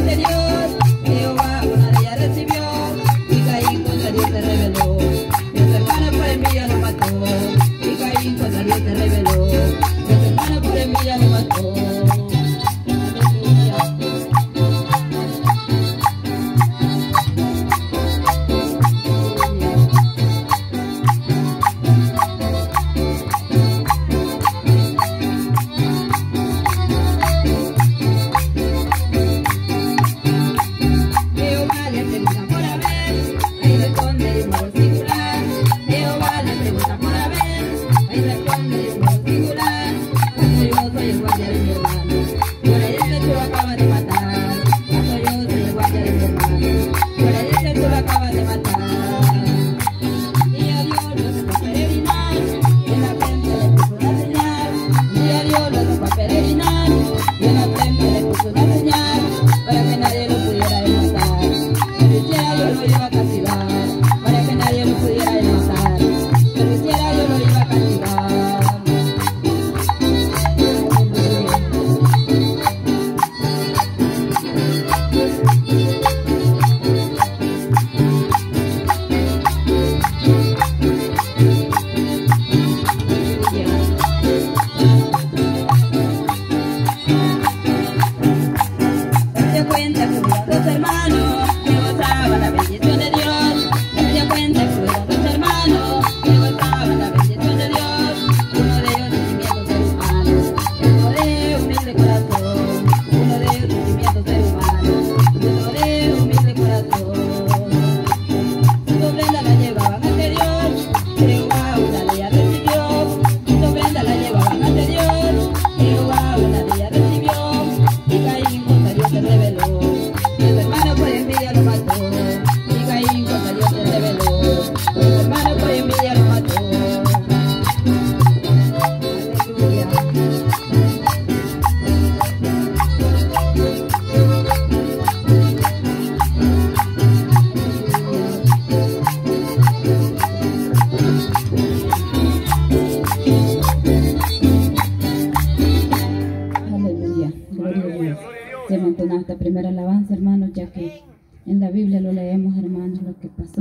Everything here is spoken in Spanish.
de Dios. Jehová una de ellas recibió, y Caín contra Dios se rebeló. Y su hermano por envidia lo mató, y Caín contra Dios se rebeló. Y su hermano por envidia lo mató. Se mantuvo esta primera alabanza, hermanos, ya que en la Biblia lo leemos, hermanos, lo que pasó.